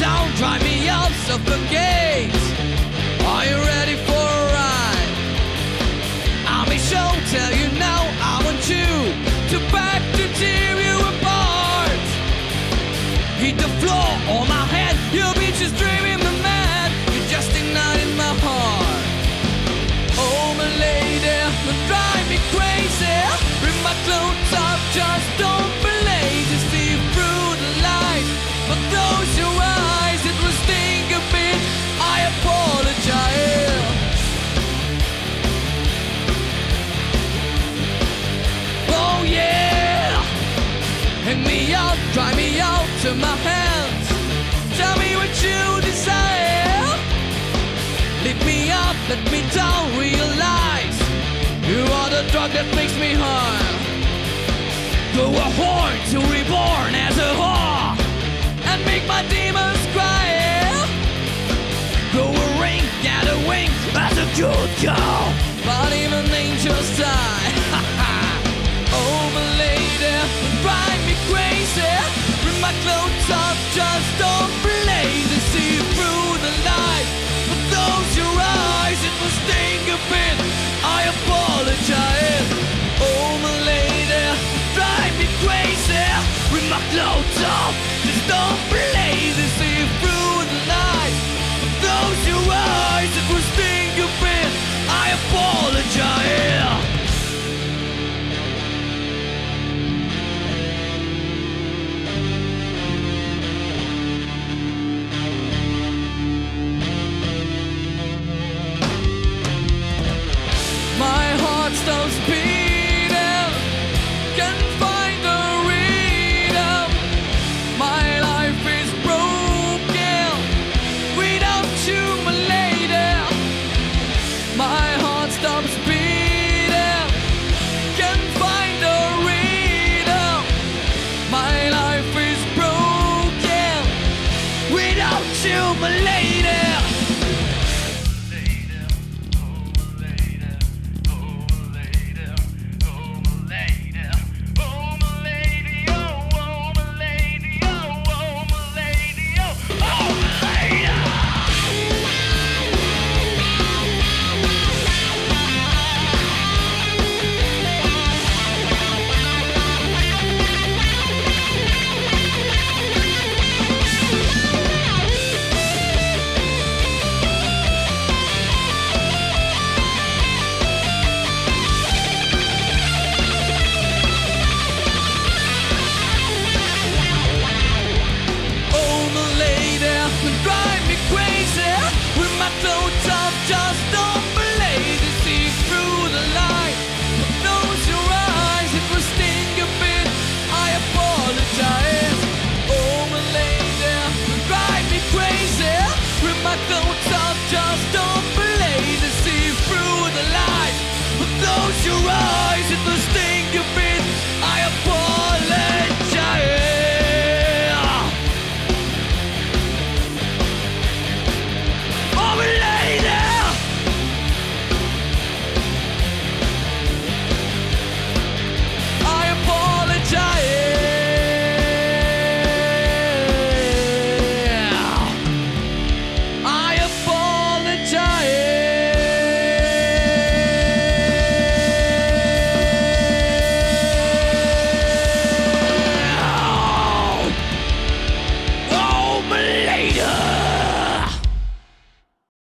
Don't drive me up, suffocate. Are you ready for a ride? I'll be sure to tell you now. I want you to back to tear you apart. Hit the floor on my head. Your bitch is driving me mad. You're just igniting my heart. Oh my lady, don't drive me crazy. Rip my clothes up, just don't be lazy. See through the light, but close your eyes. It will sting a bit. I apologize. Oh yeah, hang me up, dry me out to my hands. Tell me what you desire. Lift me up, let me down, realize you are the drug that makes me high. Go a whore to reborn as a whore and make my demons cry. Go a ring, get a wink as a good girl, but even angels die.